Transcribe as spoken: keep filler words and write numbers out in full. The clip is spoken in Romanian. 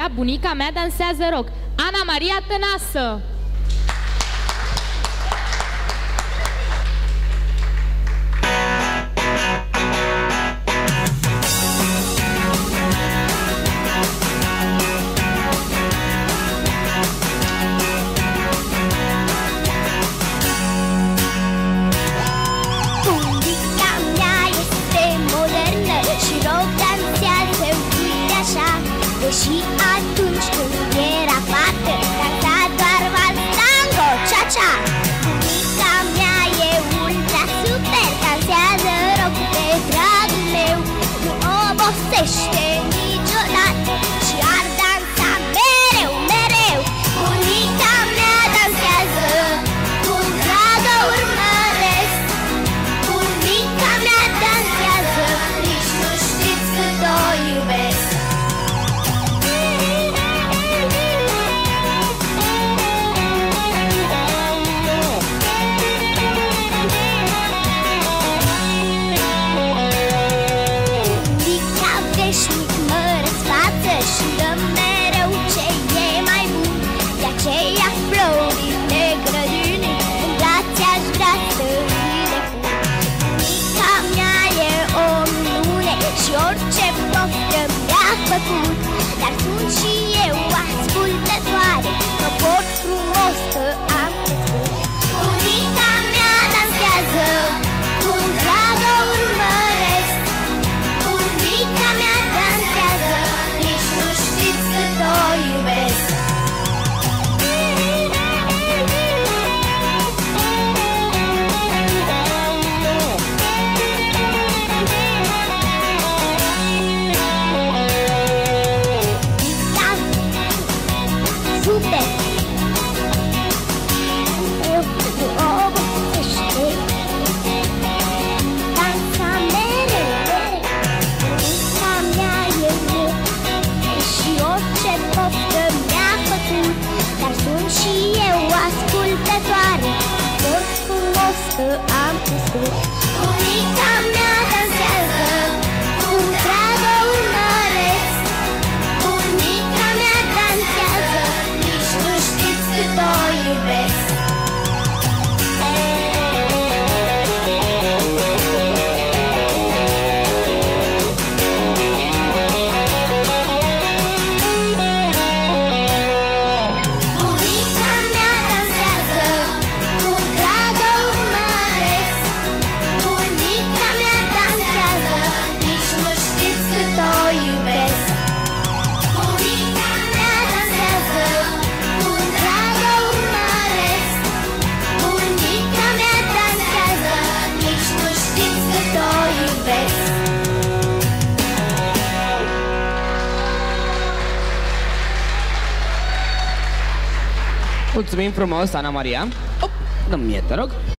Bunica mea dansează rock. Ana Maria Tănasă. Bunica mea este modernă și rock dansează, uite așa. Deși atunci când era fată dansa doar vals, tango, cha-cha. Bunica mea e ultra super, dansează rock de dragul meu. Nu obosește niciodată și ar dansa mereu, mereu. Bunica mea dansează, cu drag o urmăresc. Bunica mea dansează, nici nu știți cât o iubesc. Veșnic mă răsfață și dă mereu ce e mai bun. De aceea florile grădini în brațe aș vrea să îi le pun. Bunica mea e o minune și orice poftă mi-a făcut. Dar sunt și eu ascultătoare, că pot frumos că am crescut. Bunica mea dansează, cu drag o urmăresc. Bunica mea dansează, nici nu știți cât o iubesc. Super! Eu nu obosește, dansa mereu, mereu. Bunica mea e eu și orice poftă mi-a făcut. Dar sunt și eu ascultătoare, tot frumos că am crescut. Bunica mea dansează, cu drag o urmăresc. Bunica mea dansează, nici nu știți cât o iubesc. Bunica mea dansează, cu drag o urmăresc. Bunica mea dansează, nici nu știți cât o iubesc. Bunica mea dansează, cu drag o urmăresc. Bunica mea dansează, nici nu știți cât o iubesc. Mulțumim frumos, Ana Maria. Dă-mi mie, te rog.